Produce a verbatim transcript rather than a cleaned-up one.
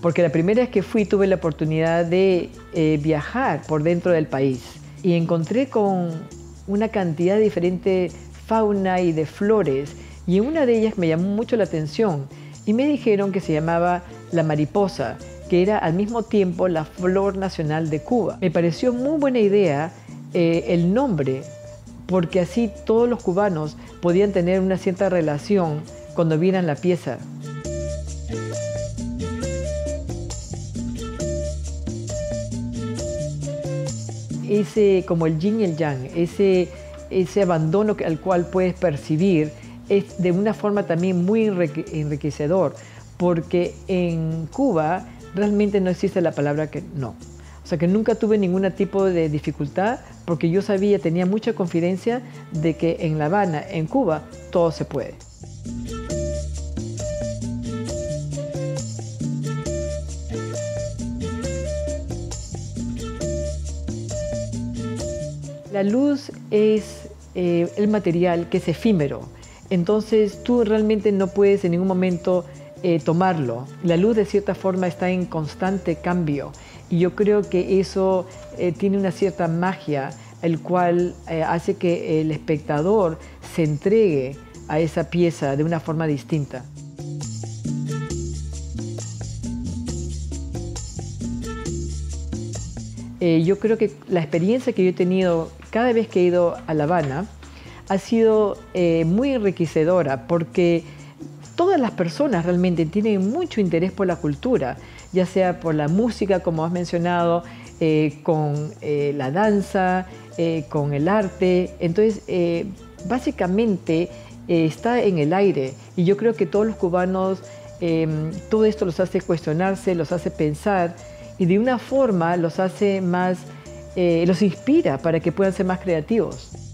porque la primera vez que fui tuve la oportunidad de eh, viajar por dentro del país y encontré con una cantidad de diferente fauna y de flores, y en una de ellas me llamó mucho la atención y me dijeron que se llamaba la mariposa, que era al mismo tiempo la flor nacional de Cuba. Me pareció muy buena idea eh, el nombre, porque así todos los cubanos podían tener una cierta relación cuando vieran la pieza. Ese, como el yin y el yang, ese, ese abandono al cual puedes percibir es de una forma también muy enriquecedor, porque en Cuba realmente no existe la palabra que no. O sea que nunca tuve ningún tipo de dificultad, porque yo sabía, tenía mucha confidencia de que en La Habana, en Cuba, todo se puede. La luz es eh, el material que es efímero, entonces tú realmente no puedes en ningún momento eh, tomarlo. La luz de cierta forma está en constante cambio y yo creo que eso eh, tiene una cierta magia, el cual eh, hace que el espectador se entregue a esa pieza de una forma distinta. Eh, yo creo que la experiencia que yo he tenido cada vez que he ido a La Habana ha sido eh, muy enriquecedora, porque todas las personas realmente tienen mucho interés por la cultura, ya sea por la música, como has mencionado, eh, con eh, la danza, eh, con el arte. Entonces, eh, básicamente eh, está en el aire, y yo creo que todos los cubanos, eh, todo esto los hace cuestionarse, los hace pensar, y de una forma los hace más, eh, los inspira para que puedan ser más creativos.